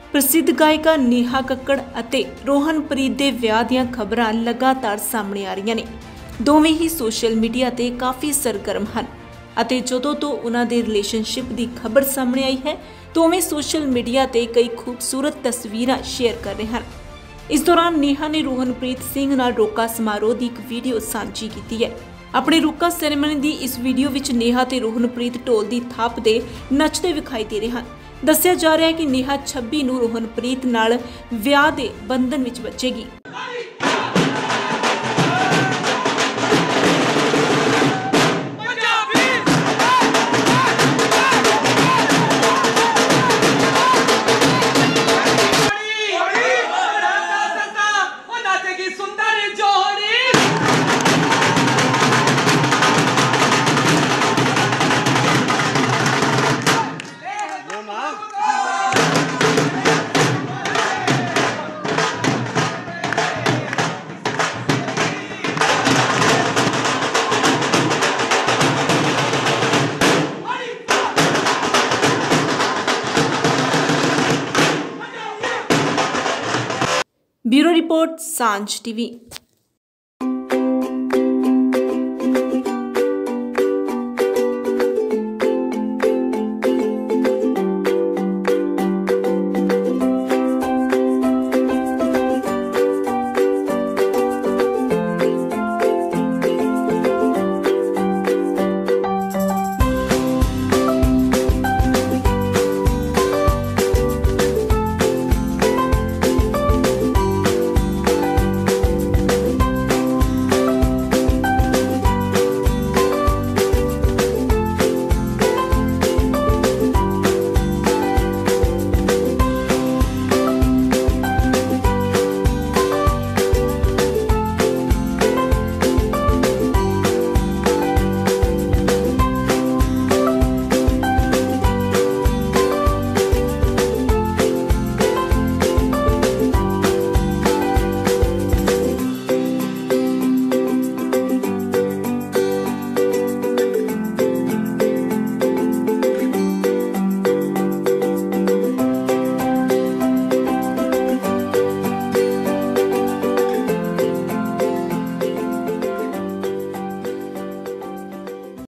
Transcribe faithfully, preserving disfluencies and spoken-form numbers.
प्रसिद्ध गायिका नेहा कक्कड़ ਅਤੇ ਰੋਹਨਪ੍ਰੀਤ ਦੇ ਵਿਆਹ ਦੀਆਂ ਖਬਰਾਂ ਲਗਾਤਾਰ ਸਾਹਮਣੇ ਆ ਰਹੀਆਂ ਨੇ। ਦੋਵੇਂ ਹੀ ਸੋਸ਼ਲ ਮੀਡੀਆ ਤੇ ਕਾਫੀ ਸਰਗਰਮ ਹਨ ਅਤੇ ਜਦੋਂ ਤੋਂ ਉਹਨਾਂ ਦੇ ਰਿਲੇਸ਼ਨਸ਼ਿਪ ਦੀ ਖਬਰ ਸਾਹਮਣੇ ਆਈ ਹੈ, ਦੋਵੇਂ ਸੋਸ਼ਲ ਮੀਡੀਆ ਤੇ ਕਈ ਖੂਬਸੂਰਤ ਤਸਵੀਰਾਂ ਸ਼ੇਅਰ ਕਰ ਰਹੇ ਹਨ। इस दौरान नेहा ने रोहनप्रीत सिंह नाल रोका समारोह की एक वीडियो साझी की है। अपने रोका सैरेमनी की इस वीडियो विच नेहा ते रोहनप्रीत ढोल की थाप दे नचते विखाई दे रहे हैं। दस्सिया जा रहा है कि नेहा छब्बी नूं रोहनप्रीत नाल विआह दे बंधन विच बचेगी। Bureau report Sanjh TV.